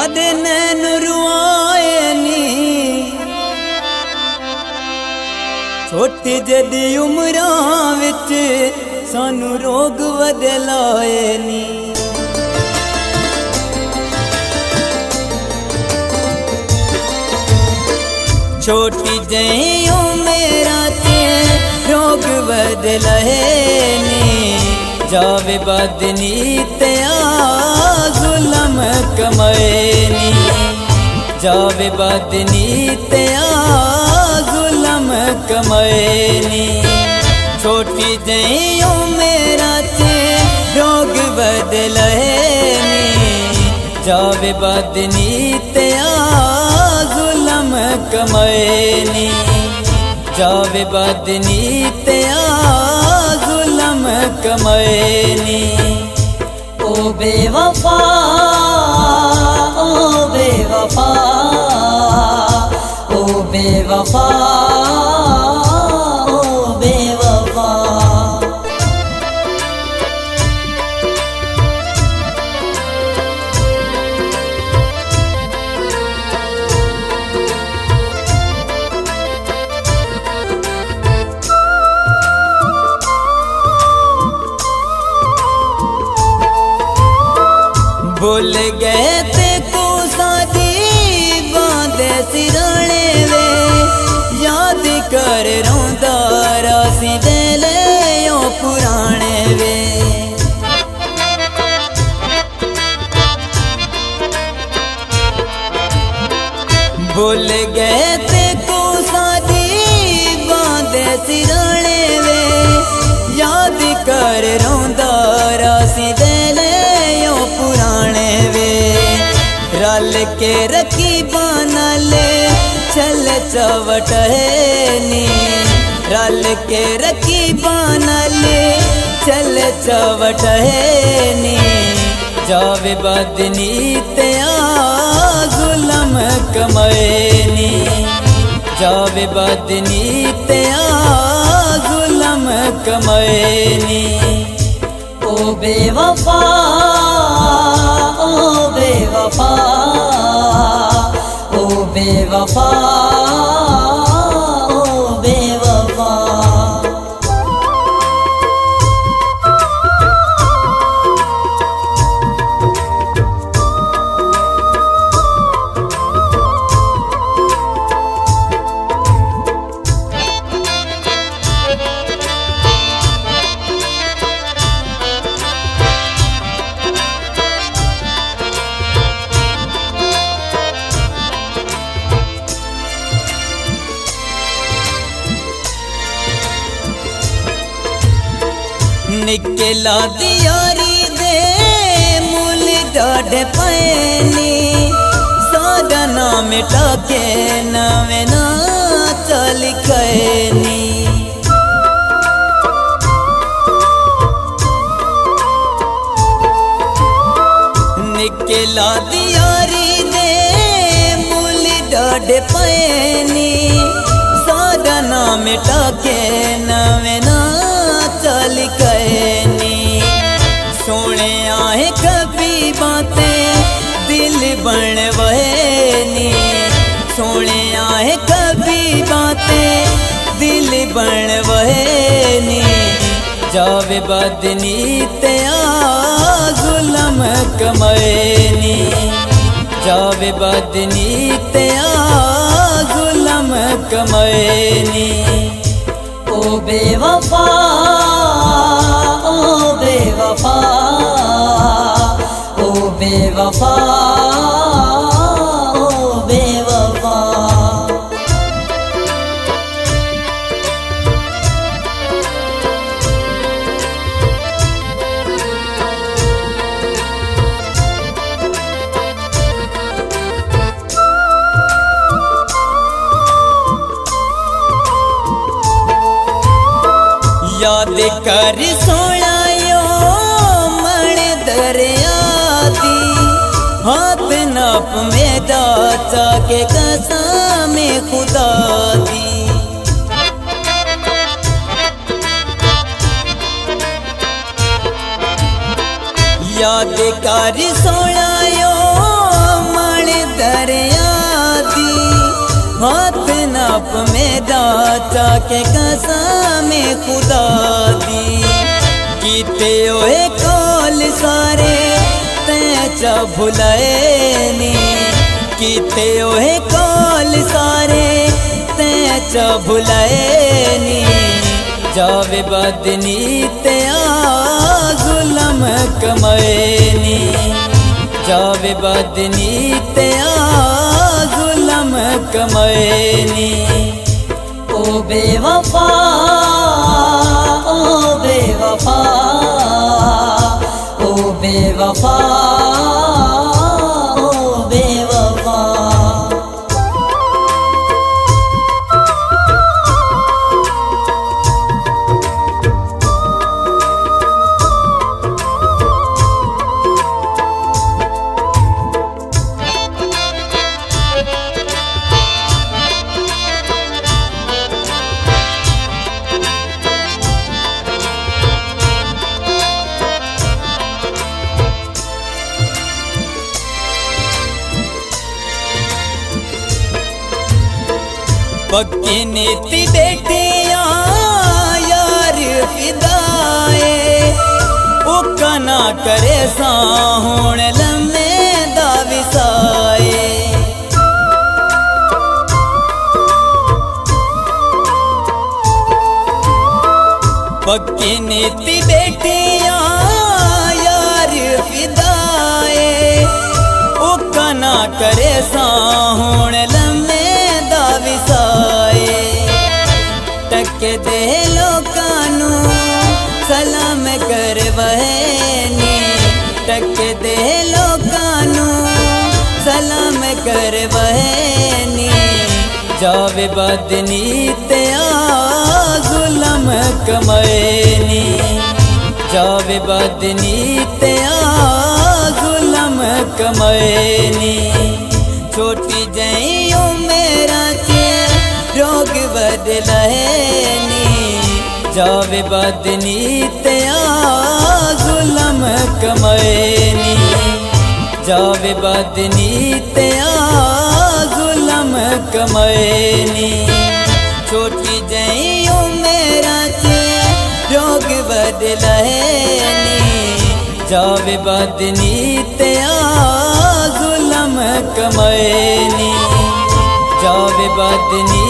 कदे नैन रुआए नी छोटी जदी उमरां विच सानू रोग बदलाए नी। छोटी जई उमरां ते रोग बदलाए नी जावे बदनी तया जुलम कमैनी जावे बदनी तया जुलम कमैनी। छोटी जई उमरा ते रोग बदलैनी जावे बदनी तया जुलम कमैनी जावे बदनी तया जुलम कमैनी। ओ बेवफा ओ बेवफा ओ बेवफा ओ बेवफा। भूल गए ते को सादी बांधे सिराने वे याद कर रोंदा रासी वेले ओ पुराने वे। भूल गए ते को सादी बांधे सिराने वे याद कर रोंदा रासी वेले पुराने वे। रल के रखी बानले चल चवट है नी रल के रखी बानले चल चवट है नी जावे बदनी तया जुलम कमैनी जावे बदनी तया जुलम कमैनी। ओ बेवफा ओ बेवफा ओ बेवफा ओ बेवफा। निकला दियारी दे मूल डाढ़े पैनी सादा ना मिटा के नवे ना चल कैनी। निकला दियारी दे मूल डाढ़े पैनी सादा ना मिटा के नवे ना चल कैनी। सोने आए कभी बातें दिल बन वहनी सोने आए कभी बातें दिल बन वहनी जावे बदनी तया जुलम कमैनी जावे बदनी तया जुलम कमैनी। ओ बेवफा ओ बेवफा ओ बेवफा ओ बेवफा। याद कर सोनायो मन दरिया दी हाथ नाप में दाचा के कसम खुदा दी। याद कर सोनायो मन दरियादी हाथ नाप में दाता के कसम खुदा दी कीते ओए कॉल सारे तैचा भुलाएनी कीते ओए कॉल सारे तैचा भुलाएनी जावे बदनी त्या जुलम कमैनी जावे बदनी त्या जुलम कमैनी ओ बेवफा ओ बेवफा ओ बेवफा ओ बेवफा पक्की नीति बेटिया यार फिदाए उका ना करे साहुण लम्हे दाविसाए पक्की नीति बेटिया यार फिदाए उका ना करे साहुण लम्हे दाविसाए टके दे लोकानू सलाम कर बहनी टके दे लोकानू सलाम कर बहनी जावे बदनी त्या जुलम कमैनी जावे बदनी त्या जुलम कमैनी छोटी जइयो मेरा रोग बदलैनी जावे बदनी त्या जुलम कमैनी जावे बदनी त्या जुलम कमैनी छोटी जइयो मेरा रोग बदलैनी जावे बदनी त्या जुलम कमैनी जावे बदनी